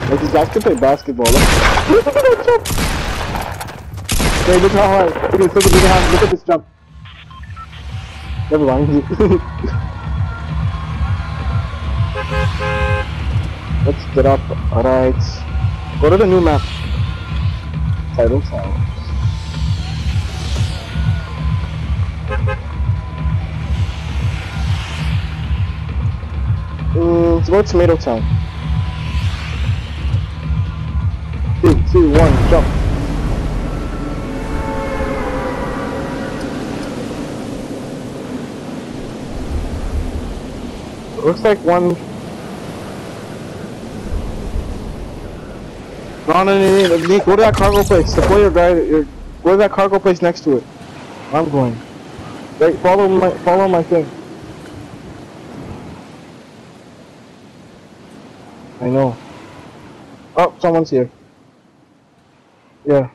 Like these guys can play basketball. Look at that jump! Hey, look how hard. Look at this jump. Never mind. Let's get up. Alright. Go to the new map. Tidal Towers. Let's go to Tomato Town. 3, 2, 1, jump. Looks like one. No, go to that cargo place. Deploy your guy. Go to that cargo place next to it. I'm going. Right, follow my thing. I know. Oh, someone's here. Yeah.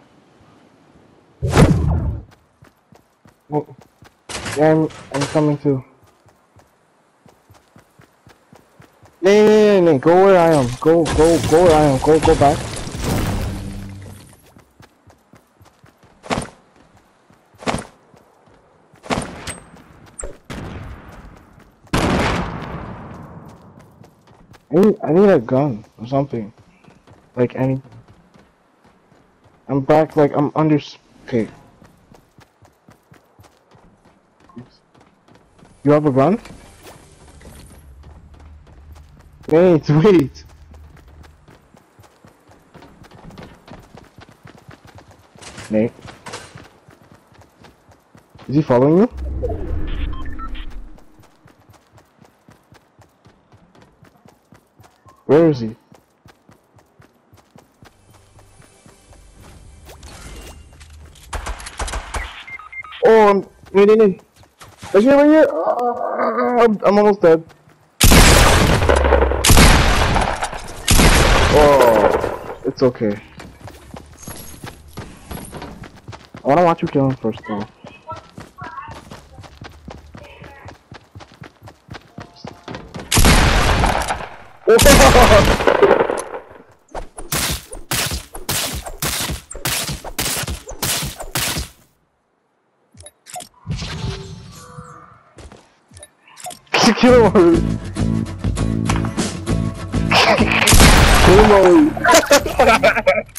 Oh. Yeah, I'm coming too. No, go where I am. Go where I am. Go back. I need a gun or something. Like anything. I'm back, like I'm under. Okay. You have a gun? Wait. Nate. Is he following you? Where is he? Oh, Nate. Right here. I'm almost dead. Oh, it's okay. I wanna watch you kill him first though. Kill him already. Kill him already.